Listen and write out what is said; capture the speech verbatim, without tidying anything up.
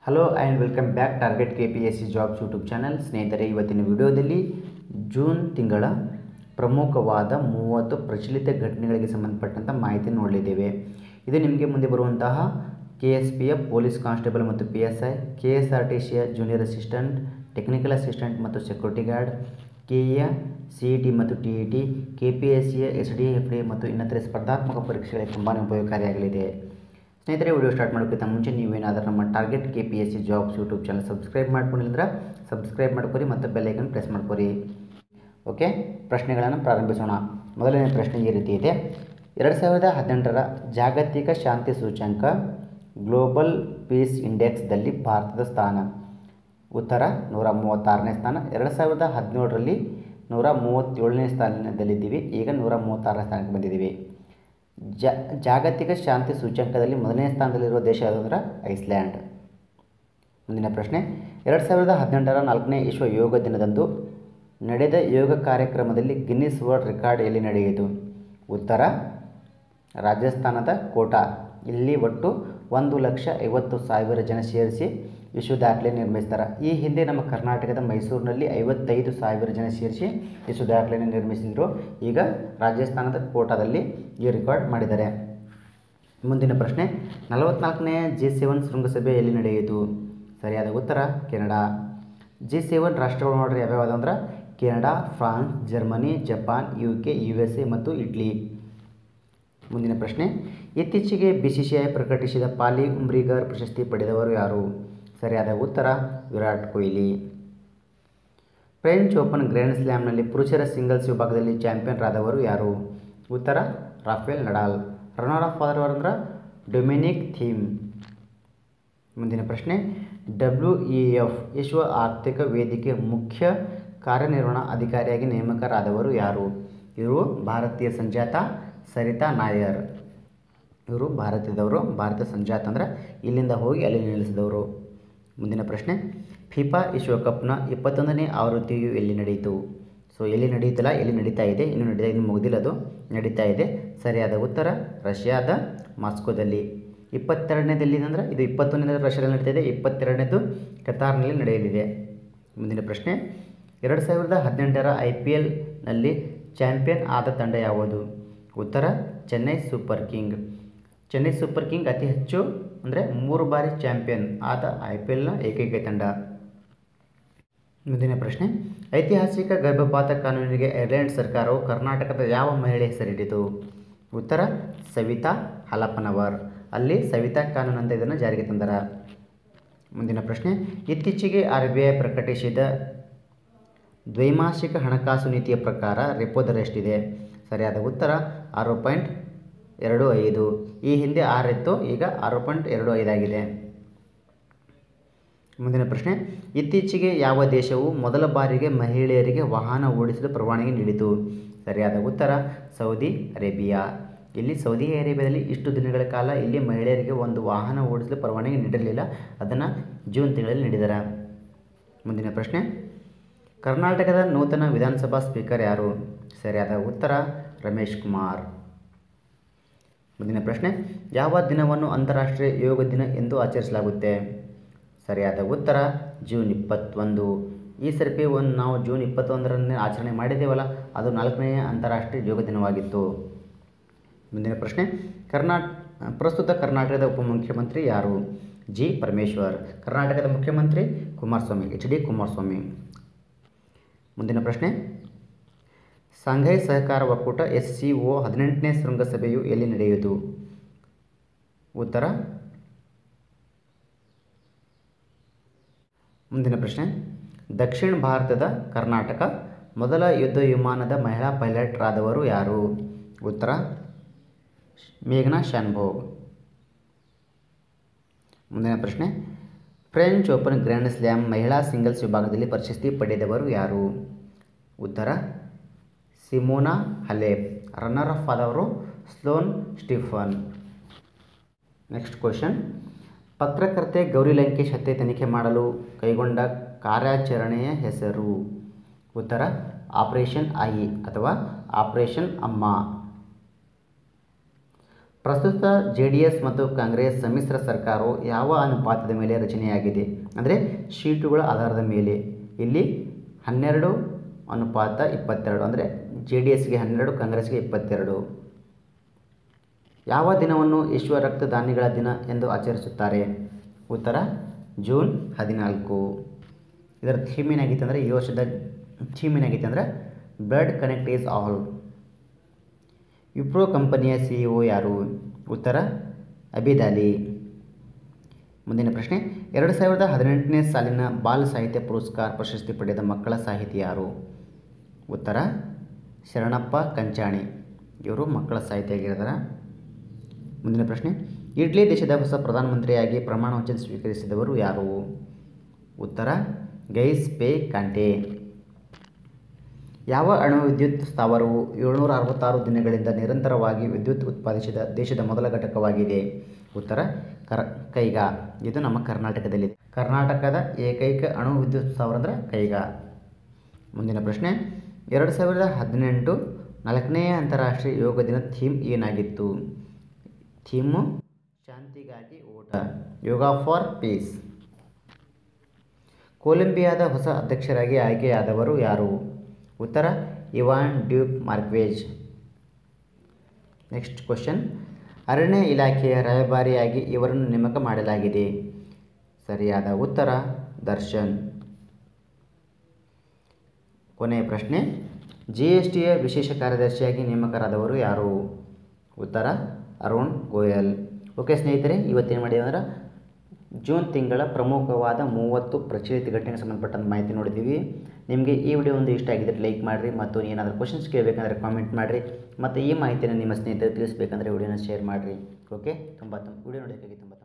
Hello and welcome back target K P S C jobs YouTube channel. ಸ್ನೇಹಿತರೆ, ಇವತ್ತಿನ ವಿಡಿಯೋದಲ್ಲಿ June ತಿಂಗಳ ಪ್ರಮುಖವಾದ ಮೂವತ್ತು ಪ್ರಚಲಿತ ಘಟನೆಗಳಿಗೆ ಸಂಬಂಧಪಟ್ಟಂಥ ಮಾಹಿತಿ ನೋಡಲಿದ್ದೇವೆ. ಇದು ನಿಮಗೆ ಮುಂದೆ ಬರುವಂತಹ K S P F police constable ಮತ್ತು P S I, K S R T ಸಿಯ ಜೂನಿಯರ್ ಅಸಿಸ್ಟೆಂಟ್, ಟೆಕ್ನಿಕಲ್ ಅಸಿಸ್ಟೆಂಟ್ ಮತ್ತು security guard, K A C E T ಮತ್ತು T E T, K P S ಸಿಯ ಎಸ್ ಡಿ ಎಫ್ ಡಿ ಮತ್ತು ಇನ್ನಿತರೆ ಸ್ಪರ್ಧಾತ್ಮಕ ಪರೀಕ್ಷೆಗಳಿಗೆ ತುಂಬಾ ಉಪಯೋಗಕಾರಿಯಾಗಲಿದೆ. ಸ್ನೇಹಿತರೆ, ವಿಡಿಯೋ ಸ್ಟಾರ್ಟ್ ಮಾಡೋಕ್ಕಿಂತ ಮುಂಚೆ ನೀವೇನಾದರೂ ನಮ್ಮ target K P S C jobs YouTube channel subscribe ಮಾಡ್ಕೊಂಡಿಲ್ಲ ಸಬ್ಸ್ಕ್ರೈಬ್ ಮಾಡ್ಕೊರಿ ಮತ್ತು ಬೆಲ್ ಐಕನ್ ಪ್ರೆಸ್ ಮಾಡ್ಕೊರಿ. ಓಕೆ, ಪ್ರಶ್ನೆಗಳನ್ನು ಪ್ರಾರಂಭಿಸೋಣ. ಮೊದಲನೇ ಪ್ರಶ್ನೆ ಈ ರೀತಿ ಇದೆ. ಎರಡು ಸಾವಿರದ ಹದಿನೆಂಟರ ಜಾಗತಿಕ ಶಾಂತಿ ಸೂಚ್ಯಂಕ ಗ್ಲೋಬಲ್ ಪೀಸ್ ಇಂಡೆಕ್ಸ್ದಲ್ಲಿ ಭಾರತದ ಸ್ಥಾನ. ಉತ್ತರ ನೂರ ಮೂವತ್ತಾರನೇ ಸ್ಥಾನ. ಎರಡು ಸಾವಿರದ ಹದಿನೇಳರಲ್ಲಿ ನೂರ ಮೂವತ್ತೇಳನೇ ಸ್ಥಾನದಲ್ಲಿದ್ದೀವಿ. ಈಗ ನೂರ ಮೂವತ್ತಾರನೇ ಸ್ಥಾನಕ್ಕೆ ಬಂದಿದ್ದೀವಿ. ಜ ಜಾಗತಿಕ ಶಾಂತಿ ಸೂಚ್ಯಂಕದಲ್ಲಿ ಮೊದಲನೇ ಸ್ಥಾನದಲ್ಲಿರುವ ದೇಶ ಯಾವುದಂದ್ರೆ ಐಸ್ಲ್ಯಾಂಡ್. ಮುಂದಿನ ಪ್ರಶ್ನೆ, ಎರಡು ಸಾವಿರದ ಹದಿನೆಂಟರ ನಾಲ್ಕನೇ ವಿಶ್ವ ಯೋಗ ದಿನದಂದು ನಡೆದ ಯೋಗ ಕಾರ್ಯಕ್ರಮದಲ್ಲಿ ಗಿನ್ನಿಸ್ ವರ್ಲ್ಡ್ ರೆಕಾರ್ಡ್ ಎಲ್ಲಿ ನಡೆಯಿತು? ಉತ್ತರ ರಾಜಸ್ಥಾನದ ಕೋಟಾ. ಇಲ್ಲಿ ಒಟ್ಟು ಒಂದು ಲಕ್ಷ ಐವತ್ತು ಸಾವಿರ ಜನ ಸೇರಿಸಿ ವಿಶ್ವ ದಾಖಲೆ ನಿರ್ಮಿಸ್ತಾರೆ. ಈ ಹಿಂದೆ ನಮ್ಮ ಕರ್ನಾಟಕದ ಮೈಸೂರಿನಲ್ಲಿ ಐವತ್ತೈದು ಸಾವಿರ ಜನ ಸೇರಿಸಿ ವಿಶ್ವ ದಾಖಲೆಯನ್ನು ನಿರ್ಮಿಸಿದರು. ಈಗ ರಾಜಸ್ಥಾನದ ಕೋಟಾದಲ್ಲಿ ಈ ರೆಕಾರ್ಡ್ ಮಾಡಿದ್ದಾರೆ. ಮುಂದಿನ ಪ್ರಶ್ನೆ, ನಲವತ್ನಾಲ್ಕನೇ ಜಿ ಸೆವೆನ್ ಶೃಂಗಸಭೆ ಎಲ್ಲಿ ನಡೆಯಿತು? ಸರಿಯಾದ ಉತ್ತರ ಕೆನಡಾ. ಜಿ ಸೆವೆನ್ ರಾಷ್ಟ್ರಗಳು ನೋಡ್ರಿ ಯಾವ್ಯಾವುದು ಅಂದ್ರೆ Canada, France, Germany, Japan, U K, U S A ಮತ್ತು ಇಟ್ಲಿ. ಮುಂದಿನ ಪ್ರಶ್ನೆ, ಇತ್ತೀಚೆಗೆ ಬಿ ಸಿ ಸಿ ಐ ಪ್ರಕಟಿಸಿದ ಪಾಲಿ ಉಮ್ರಿಗರ್ ಪ್ರಶಸ್ತಿ ಪಡೆದವರು ಯಾರು? ಸರಿಯಾದ ಉತ್ತರ Virat Kohli. French Open Grand ಸ್ಲ್ಯಾಮ್ನಲ್ಲಿ ಪುರುಷರ ಸಿಂಗಲ್ಸ್ ವಿಭಾಗದಲ್ಲಿ ಚಾಂಪಿಯನ್ ರಾದವರು ಯಾರು? ಉತ್ತರ ರಾಫೆಲ್ ನಡಾಲ್. ರನ್ನರ್ ಅಪ್ ಆದವರು ಅಂದ್ರೆ ಡೊಮಿನಿಕ್ ಥೀಮ್. ಮುಂದಿನ ಪ್ರಶ್ನೆ, ಡಬ್ಲ್ಯೂ ಇ ಎಫ್ ವಿಶ್ವ ಆರ್ಥಿಕ ವೇದಿಕೆ ಮುಖ್ಯ ಕಾರ್ಯನಿರ್ವಹಣಾ ಅಧಿಕಾರಿಯಾಗಿ ನೇಮಕರಾದವರು ಯಾರು? ಇವರು ಭಾರತೀಯ ಸಂಜಾತ ಸರಿತಾ ನಾಯರ್. ಇವರು ಭಾರತದವರು. ಭಾರತ ಸಂಜಾತ ಅಂದರೆ ಇಲ್ಲಿಂದ ಹೋಗಿ ಅಲ್ಲಿ ನಿಲ್ಲಿಸಿದವರು. ಮುಂದಿನ ಪ್ರಶ್ನೆ, ಫಿಫಾ ವಿಶ್ವಕಪ್ನ ಇಪ್ಪತ್ತೊಂದನೇ ಆವೃತ್ತಿಯು ಎಲ್ಲಿ ನಡೆಯಿತು? ಸೊ ಎಲ್ಲಿ ನಡೆಯುತ್ತಿಲ್ಲ, ಎಲ್ಲಿ ನಡೀತಾ ಇದೆ, ಇನ್ನು ನಡೀತಾ ಇನ್ನು ಮುಗಿದಿಲ್ಲ, ಅದು ನಡೀತಾ ಇದೆ. ಸರಿಯಾದ ಉತ್ತರ ರಷ್ಯಾದ ಮಾಸ್ಕೋದಲ್ಲಿ. ಇಪ್ಪತ್ತೆರಡನೇದಲ್ಲಿ ಅಂದರೆ ಇದು ಇಪ್ಪತ್ತೊಂದನೇ ರಷ್ಯಾದಲ್ಲಿ ನಡೀತಾ ಇದೆ, ಇಪ್ಪತ್ತೆರಡನೇದು ಕತಾರ್ನಲ್ಲಿ ನಡೆಯಲಿದೆ. ಮುಂದಿನ ಪ್ರಶ್ನೆ, ಎರಡು ಸಾವಿರದ ಹದಿನೆಂಟರ ಐ ಪಿ ಎಲ್ನಲ್ಲಿ ಚಾಂಪಿಯನ್ ಆದ ತಂಡ ಯಾವುದು? ಉತ್ತರ Chennai super king. Chennai super king ಅತಿ ಹೆಚ್ಚು ಅಂದರೆ ಮೂರು ಬಾರಿ ಚಾಂಪಿಯನ್ ಆದ ಐ ಪಿ ಎಲ್ನ ಏಕೈಕ ತಂಡ. ಮುಂದಿನ ಪ್ರಶ್ನೆ, ಐತಿಹಾಸಿಕ ಗರ್ಭಪಾತ ಕಾನೂನಿಗೆ ಐರ್ಲೆಂಡ್ ಸರ್ಕಾರವು ಕರ್ನಾಟಕದ ಯಾವ ಮಹಿಳೆ ಹೆಸರಿಟ್ಟಿತು? ಉತ್ತರ ಸವಿತಾ ಹಲಪನವರ್. ಅಲ್ಲಿ ಸವಿತಾ ಕಾನೂನು ಅಂತ ಇದನ್ನು ಜಾರಿಗೆ ತಂದರ. ಮುಂದಿನ ಪ್ರಶ್ನೆ, ಇತ್ತೀಚೆಗೆ ಆರ್ ಬಿ ಐ ಪ್ರಕಟಿಸಿದ ದ್ವೈಮಾಸಿಕ ಹಣಕಾಸು ನೀತಿಯ ಪ್ರಕಾರ ರೆಪೋ ದರ ಎಷ್ಟಿದೆ? ಸರಿಯಾದ ಉತ್ತರ ಆರು ಪಾಯಿಂಟ್ ಎರಡು ಐದು. ಈ ಹಿಂದೆ ಆರು ಇತ್ತು, ಈಗ ಆರು ಪಾಯಿಂಟ್ ಎರಡು ಐದಾಗಿದೆ. ಮುಂದಿನ ಪ್ರಶ್ನೆ, ಇತ್ತೀಚೆಗೆ ಯಾವ ದೇಶವು ಮೊದಲ ಬಾರಿಗೆ ಮಹಿಳೆಯರಿಗೆ ವಾಹನ ಓಡಿಸಲು ಪರವಾನಗಿ ನೀಡಿತು? ಸರಿಯಾದ ಉತ್ತರ ಸೌದಿ ಅರೇಬಿಯಾ. ಇಲ್ಲಿ ಸೌದಿ ಅರೇಬಿಯಾದಲ್ಲಿ ಇಷ್ಟು ದಿನಗಳ ಕಾಲ ಇಲ್ಲಿ ಮಹಿಳೆಯರಿಗೆ ಒಂದು ವಾಹನ ಓಡಿಸಲು ಪರವಾನಗಿ ನೀಡಿರಲಿಲ್ಲ, ಅದನ್ನು ಜೂನ್ ತಿಂಗಳಲ್ಲಿ ನೀಡಿದ್ದಾರೆ. ಮುಂದಿನ ಪ್ರಶ್ನೆ, ಕರ್ನಾಟಕದ ನೂತನ ವಿಧಾನಸಭಾ ಸ್ಪೀಕರ್ ಯಾರು? ಸರಿಯಾದ ಉತ್ತರ ರಮೇಶ್ ಕುಮಾರ್. ಮುಂದಿನ ಪ್ರಶ್ನೆ, ಯಾವ ದಿನವನ್ನು ಅಂತಾರಾಷ್ಟ್ರೀಯ ಯೋಗ ದಿನ ಎಂದು ಆಚರಿಸಲಾಗುತ್ತೆ? ಸರಿಯಾದ ಉತ್ತರ ಜೂನ್ ಇಪ್ಪತ್ತೊಂದು. ಈ ಸರ್ತಿ ಒಂದು ನಾವು ಜೂನ್ ಇಪ್ಪತ್ತೊಂದರನ್ನೇ ಆಚರಣೆ ಮಾಡಿದ್ದೇವಲ್ಲ, ಅದು ನಾಲ್ಕನೆಯ ಅಂತಾರಾಷ್ಟ್ರೀಯ ಯೋಗ ದಿನವಾಗಿತ್ತು. ಮುಂದಿನ ಪ್ರಶ್ನೆ, ಕರ್ನಾಟ ಪ್ರಸ್ತುತ ಕರ್ನಾಟಕದ ಉಪಮುಖ್ಯಮಂತ್ರಿ ಯಾರು? ಜಿ ಪರಮೇಶ್ವರ್. ಕರ್ನಾಟಕದ ಮುಖ್ಯಮಂತ್ರಿ ಕುಮಾರಸ್ವಾಮಿ, ಎಚ್ ಡಿ ಕುಮಾರಸ್ವಾಮಿ. ಮುಂದಿನ ಪ್ರಶ್ನೆ, ಶಾಂಘೈ ಸಹಕಾರ ಒಕ್ಕೂಟ ಎಸ್ ಸಿ ಒ ಹದಿನೆಂಟನೇ ಶೃಂಗಸಭೆಯು ಎಲ್ಲಿ ನಡೆಯಿತು? ಉತ್ತರ ಮುಂದಿನ ಪ್ರಶ್ನೆ, ದಕ್ಷಿಣ ಭಾರತದ ಕರ್ನಾಟಕ ಮೊದಲ ಯುದ್ಧ ವಿಮಾನದ ಮಹಿಳಾ ಪೈಲಟ್ ರಾದವರು ಯಾರು? ಉತ್ತರ ಮೇಘನಾ ಶಾನ್ಭೋಗ್. ಮುಂದಿನ ಪ್ರಶ್ನೆ, ಫ್ರೆಂಚ್ ಓಪನ್ ಗ್ರ್ಯಾಂಡ್ ಸ್ಲ್ಯಾಮ್ ಮಹಿಳಾ ಸಿಂಗಲ್ಸ್ ವಿಭಾಗದಲ್ಲಿ ಪ್ರಶಸ್ತಿ ಪಡೆದವರು ಯಾರು? ಉತ್ತರ ಸಿಮೋನಾ ಹಲೇಪ್. ರನ್ನರ್ ಅಪ್ ಆದವರು ಸ್ಲೋನ್ ಸ್ಟೀಫನ್. ನೆಕ್ಸ್ಟ್ ಕ್ವಶನ್, ಪತ್ರಕರ್ತೆ ಗೌರಿ ಲಂಕೇಶ್ ಹತ್ಯೆ ತನಿಖೆ ಮಾಡಲು ಕೈಗೊಂಡ ಕಾರ್ಯಾಚರಣೆಯ ಹೆಸರು? ಉತ್ತರ ಆಪರೇಷನ್ ಐ ಅಥವಾ ಆಪರೇಷನ್ ಅಮ್ಮ. ಪ್ರಸ್ತುತ ಜೆ ಡಿ ಎಸ್ ಮತ್ತು ಕಾಂಗ್ರೆಸ್ ಸಮ್ಮಿಶ್ರ ಸರ್ಕಾರವು ಯಾವ ಅನುಪಾತದ ಮೇಲೆ ರಚನೆಯಾಗಿದೆ? ಅಂದರೆ ಸೀಟುಗಳ ಆಧಾರದ ಮೇಲೆ. ಇಲ್ಲಿ ಹನ್ನೆರಡು ಅನುಪಾತ ಇಪ್ಪತ್ತೆರಡು, ಅಂದರೆ ಜೆ ಡಿ ಎಸ್ಗೆ ಹನ್ನೆರಡು, ಕಾಂಗ್ರೆಸ್ಗೆ ಇಪ್ಪತ್ತೆರಡು. ಯಾವ ದಿನವನ್ನು ವಿಶ್ವ ರಕ್ತದಾನಿಗಳ ದಿನ ಎಂದು ಆಚರಿಸುತ್ತಾರೆ? ಉತ್ತರ ಜೂನ್ ಹದಿನಾಲ್ಕು. ಇದರ ಥೀಮ್ ಏನಾಗಿತ್ತು ಅಂದರೆ, ಈ ವರ್ಷದ ಥೀಮ್ ಏನಾಗಿತ್ತು ಅಂದರೆ blood connect is all. Wipro ಕಂಪನಿಯ ಸಿ ಇ ಒ ಯಾರು? ಉತ್ತರ ಅಬಿದಾಲಿ. ಮುಂದಿನ ಪ್ರಶ್ನೆ, ಎರಡು ಸಾವಿರದ ಹದಿನೆಂಟನೇ ಸಾಲಿನ ಬಾಲ ಸಾಹಿತ್ಯ ಪುರಸ್ಕಾರ ಪ್ರಶಸ್ತಿ ಪಡೆದ ಮಕ್ಕಳ ಸಾಹಿತಿ ಯಾರು? ಉತ್ತರ ಶರಣಪ್ಪ ಕಂಚಾಣಿ. ಇವರು ಮಕ್ಕಳ ಸಾಹಿತಿ ಆಗಿರ್ತಾರೆ. ಮುಂದಿನ ಪ್ರಶ್ನೆ, ಇಟಲಿ ದೇಶದ ಹೊಸ ಪ್ರಧಾನಮಂತ್ರಿಯಾಗಿ ಪ್ರಮಾಣ ವಚನ ಸ್ವೀಕರಿಸಿದವರು ಯಾರು? ಉತ್ತರ ಗೈಸ್ ಪೇ ಕಾಂಟೆ. ಯಾವ ಅಣು ವಿದ್ಯುತ್ ಸ್ಥಾವರವು ಏಳ್ನೂರ ಅರವತ್ತಾರು ದಿನಗಳಿಂದ ನಿರಂತರವಾಗಿ ವಿದ್ಯುತ್ ಉತ್ಪಾದಿಸಿದ ದೇಶದ ಮೊದಲ ಘಟಕವಾಗಿದೆ? ಉತ್ತರ ಕರ ಕೈಗಾ. ಇದು ನಮ್ಮ ಕರ್ನಾಟಕದಲ್ಲಿದೆ. ಕರ್ನಾಟಕದ ಏಕೈಕ ಅಣು ವಿದ್ಯುತ್ ಸ್ಥಾವರ ಅಂದರೆ ಕೈಗಾ. ಮುಂದಿನ ಪ್ರಶ್ನೆ, ಎರಡು ಸಾವಿರದ ಹದಿನೆಂಟು ನಾಲ್ಕನೇ ಅಂತಾರಾಷ್ಟ್ರೀಯ ಯೋಗ ದಿನ ಥೀಮ್ ಏನಾಗಿತ್ತು? ಥೀಮು ಶಾಂತಿಗಾಗಿ ಓಟ, ಯೋಗ ಫಾರ್ ಪೀಸ್. ಕೊಲಂಬಿಯಾದ ಹೊಸ ಅಧ್ಯಕ್ಷರಾಗಿ ಆಯ್ಕೆಯಾದವರು ಯಾರು? ಉತ್ತರ Ivan Duque Marquez. Next question, ಅರಣ್ಯ ಇಲಾಖೆಯ ರಾಯಭಾರಿಯಾಗಿ ಇವರನ್ನು ನೇಮಕ ಮಾಡಲಾಗಿದೆ. ಸರಿಯಾದ ಉತ್ತರ ದರ್ಶನ್. ಕೊನೆಯ ಪ್ರಶ್ನೆ, ಜಿ ಎಸ್ ಟಿಯ ವಿಶೇಷ ಕಾರ್ಯದರ್ಶಿಯಾಗಿ ನೇಮಕರಾದವರು ಯಾರು? ಉತ್ತರ ಅರುಣ್ ಗೋಯಲ್. ಓಕೆ ಸ್ನೇಹಿತರೆ, ಇವತ್ತೇನು ಮಾಡಿದೆ ಅಂದ್ರೆ ಜೂನ್ ತಿಂಗಳ ಪ್ರಮುಖವಾದ ಮೂವತ್ತು ಪ್ರಚಲಿತ ಘಟನೆಗೆ ಸಂಬಂಧಪಟ್ಟಂಥ ಮಾಹಿತಿ ನೋಡಿದ್ದೀವಿ. ನಿಮಗೆ ಈ ವಿಡಿಯೋ ಒಂದು ಇಷ್ಟ ಆಗಿದ್ದರೆ ಲೈಕ್ ಮಾಡಿರಿ, ಮತ್ತು ಏನಾದರೂ ಕ್ವಶನ್ಸ್ ಕೇಳಬೇಕಂದ್ರೆ ಕಾಮೆಂಟ್ ಮಾಡಿರಿ, ಮತ್ತು ಈ ಮಾಹಿತಿಯನ್ನು ನಿಮ್ಮ ಸ್ನೇಹಿತರಿಗೆ ತಿಳಿಸಬೇಕಂದ್ರೆ ವಿಡಿಯೋನ ಶೇರ್ ಮಾಡಿರಿ. ಓಕೆ, ತುಂಬ ತುಂಬ ವಿಡಿಯೋ ನೋಡೋದಕ್ಕಾಗಿ ತುಂಬ